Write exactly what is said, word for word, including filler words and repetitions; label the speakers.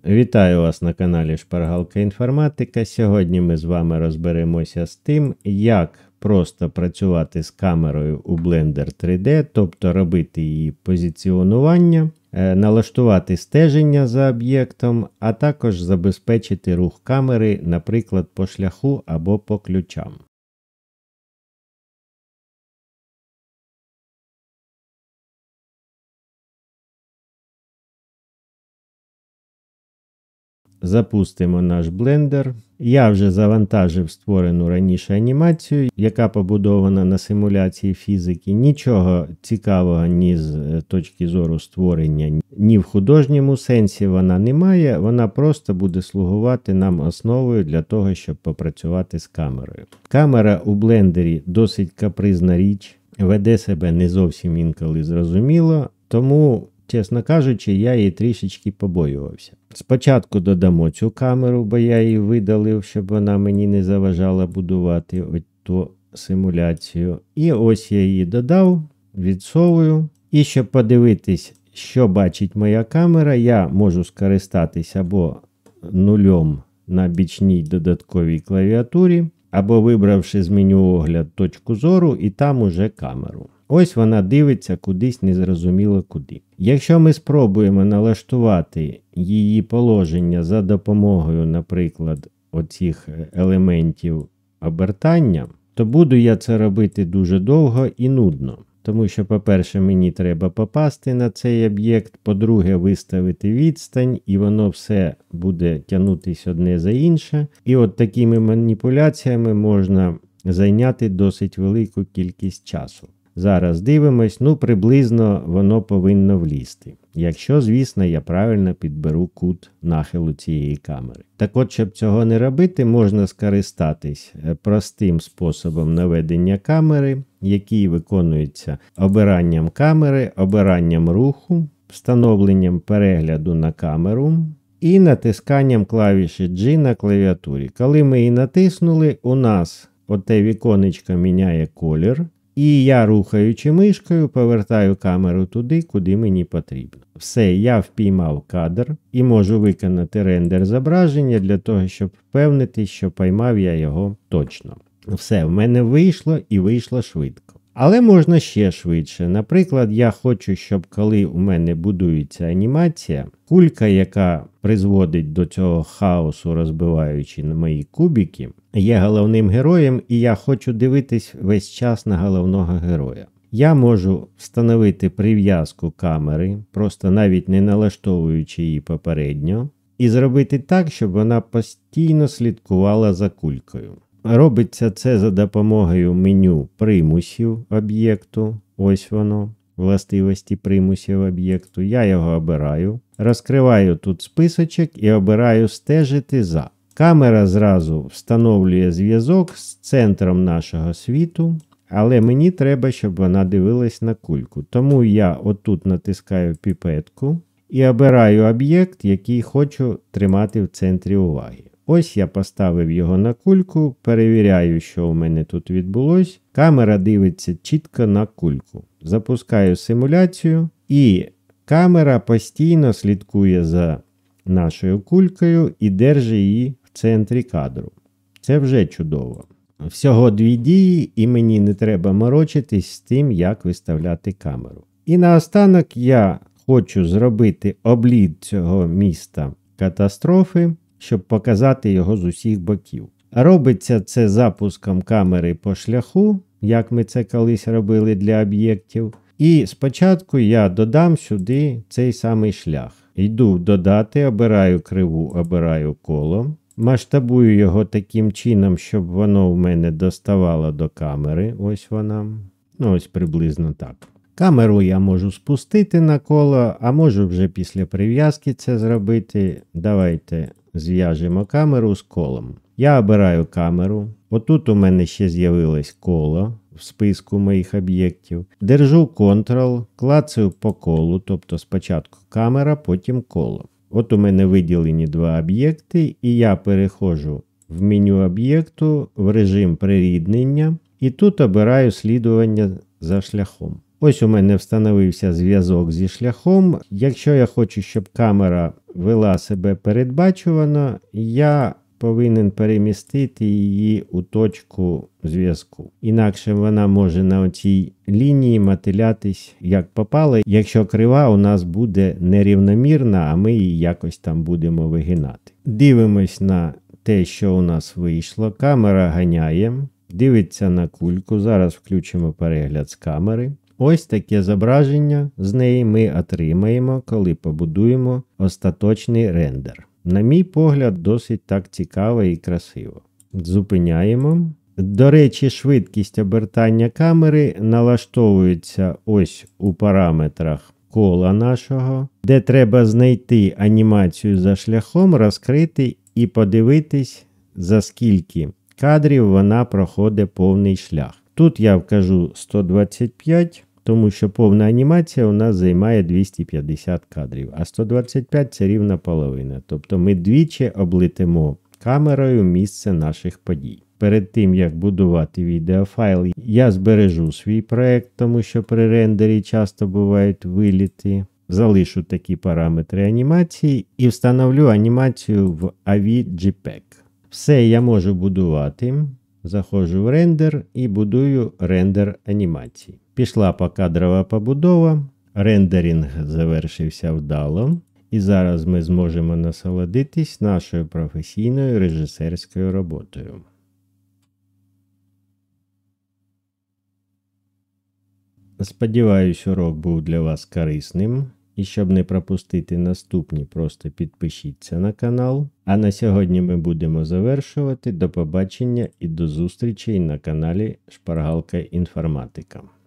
Speaker 1: Вітаю вас на каналі Шпаргалка Інформатика. Сьогодні ми з вами розберемося з тим, як просто працювати з камерою у Blender три де, тобто робити її позиціонування, налаштувати стеження за об'єктом, а також забезпечити рух камери, наприклад, по шляху або по ключам. Запустимо наш Blender. Я вже завантажив створену раніше анімацію, яка побудована на симуляції фізики. Нічого цікавого ні з точки зору створення, ні в художньому сенсі вона не має. Вона просто буде слугувати нам основою для того, щоб попрацювати з камерою. Камера у блендері досить капризна річ, веде себе не зовсім інколи зрозуміло, тому, чесно кажучи, я її трішечки побоювався. Спочатку додамо цю камеру, бо я її видалив, щоб вона мені не заважала будувати ось ту симуляцію. І ось я її додав, відсовую. І щоб подивитись, що бачить моя камера, я можу скористатися або нульом на бічній додатковій клавіатурі, або вибравши з меню огляд точку зору, і там уже камеру. Ось вона дивиться кудись незрозуміло куди. Якщо ми спробуємо налаштувати її положення за допомогою, наприклад, оцих елементів обертання, то буду я це робити дуже довго і нудно. Тому що, по-перше, мені треба попасти на цей об'єкт, по-друге, виставити відстань, і воно все буде тягнутись одне за інше. І от такими маніпуляціями можна зайняти досить велику кількість часу. Зараз дивимось, ну приблизно воно повинно влізти. Якщо, звісно, я правильно підберу кут нахилу цієї камери. Так от, щоб цього не робити, можна скористатись простим способом наведення камери, який виконується обиранням камери, обиранням руху, встановленням перегляду на камеру і натисканням клавіші G на клавіатурі. Коли ми її натиснули, у нас оте віконечко міняє колір. І я, рухаючи мишкою, повертаю камеру туди, куди мені потрібно. Все, я впіймав кадр і можу виконати рендер зображення для того, щоб впевнитись, що поймав я його точно. Все, в мене вийшло і вийшло швидко. Але можна ще швидше. Наприклад, я хочу, щоб коли у мене будується анімація, кулька, яка призводить до цього хаосу, розбиваючи на мої кубики, є головним героєм, і я хочу дивитись весь час на головного героя. Я можу встановити прив'язку камери, просто навіть не налаштовуючи її попередньо, і зробити так, щоб вона постійно слідкувала за кулькою. Робиться це за допомогою меню примусів об'єкту. Ось воно, властивості примусів об'єкту. Я його обираю. Розкриваю тут списочок і обираю стежити за. Камера зразу встановлює зв'язок з центром нашого світу, але мені треба, щоб вона дивилась на кульку. Тому я отут натискаю піпетку і обираю об'єкт, який хочу тримати в центрі уваги. Ось я поставив його на кульку, перевіряю, що у мене тут відбулось. Камера дивиться чітко на кульку. Запускаю симуляцію, і камера постійно слідкує за нашою кулькою і держить її в центрі кадру. Це вже чудово. Всього дві дії, і мені не треба морочитись з тим, як виставляти камеру. І наостанок я хочу зробити обліт цього міста катастрофи, щоб показати його з усіх боків. Робиться це запуском камери по шляху, як ми це колись робили для об'єктів. І спочатку я додам сюди цей самий шлях. Йду в додати, обираю криву, обираю коло. Масштабую його таким чином, щоб воно в мене доставало до камери. Ось вона. Ну, ось приблизно так. Камеру я можу спустити на коло, а можу вже після прив'язки це зробити. Давайте зв'яжемо камеру з колом. Я обираю камеру. Отут у мене ще з'явилось коло в списку моїх об'єктів. Держу Ctrl, клацаю по колу, тобто спочатку камера, потім коло. От у мене виділені два об'єкти, і я переходжу в меню об'єкту в режим приріднення, і тут обираю слідування за шляхом. Ось у мене встановився зв'язок зі шляхом. Якщо я хочу, щоб камера вела себе передбачувано, я повинен перемістити її у точку зв'язку. Інакше вона може на цій лінії мотилятись як попало, якщо крива у нас буде нерівномірна, а ми її якось там будемо вигинати. Дивимось на те, що у нас вийшло. Камера ганяє, дивиться на кульку. Зараз включимо перегляд з камери. Ось таке зображення з неї ми отримаємо, коли побудуємо остаточний рендер. На мій погляд, досить так цікаво і красиво. Зупиняємо. До речі, швидкість обертання камери налаштовується ось у параметрах кола нашого, де треба знайти анімацію за шляхом, розкрити і подивитись, за скільки кадрів вона проходить повний шлях. Тут я вкажу сто двадцять п'ять, тому що повна анімація у нас займає двісті п'ятдесят кадрів, а сто двадцять п'ять це рівна половина. Тобто ми двічі облетимо камерою місце наших подій. Перед тим, як будувати відеофайл, я збережу свій проект, тому що при рендері часто бувають виліти. Залишу такі параметри анімації і встановлю анімацію в ей ві джей пек. Все я можу будувати. Заходжу в рендер і будую рендер анімації. Пішла покадрова побудова, рендеринг завершився вдало. І зараз ми зможемо насолодитись нашою професійною режисерською роботою. Сподіваюсь, урок був для вас корисним. І щоб не пропустити наступні, просто підпишіться на канал. А на сьогодні ми будемо завершувати. До побачення і до зустрічей на каналі Шпаргалка Інформатика.